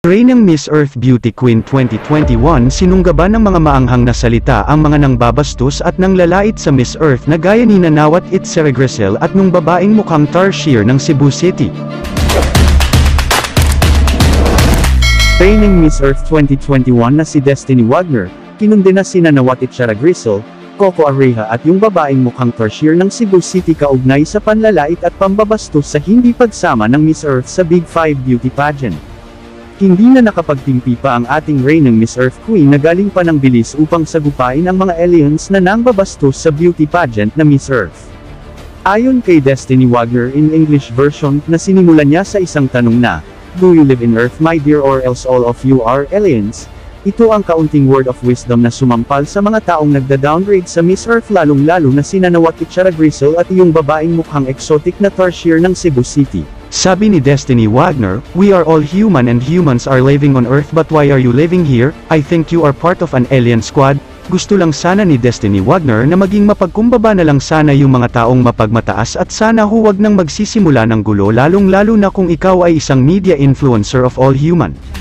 Reynang Miss Earth Beauty Queen 2021 sinunggaban ng mga maanghang na salita ang mga nangbabastos at nanglalait sa Miss Earth na gaya ni Nanawat Itzera Grisel at nung babaeng mukhang Tarsier ng Cebu City. Reynang Miss Earth 2021 na si Destiny Wagner, kinundi na si Nanawat Itzera Grisel, Coco Areja at yung babaeng mukhang Tarsier ng Cebu City kaugnay sa panlalait at pambabastos sa hindi pagsama ng Miss Earth sa Big 5 beauty pageant. Hindi na nakapagtimpi pa ang ating Reynang Miss Earth Queen na galing pa ng bilis upang sagupain ang mga aliens na nangbabastos sa beauty pageant na Miss Earth. Ayon kay Destiny Wagner in English version na sinimulan niya sa isang tanong na, "Do you live in Earth my dear or else all of you are aliens?" Ito ang kaunting word of wisdom na sumampal sa mga taong nagda-downgrade sa Miss Earth lalong-lalo na si Nanawat Itzera Grisel at yung babaeng mukhang exotic na Tarsier ng Cebu City. Sabi ni Destiny Wagner, "We are all human and humans are living on Earth, but why are you living here? I think you are part of an alien squad." Gusto lang sana ni Destiny Wagner na maging mapagkumbaba na lang sana yung mga taong mapagmataas at sana huwag nang magsisimula ng gulo lalong-lalo na kung ikaw ay isang media influencer of all human.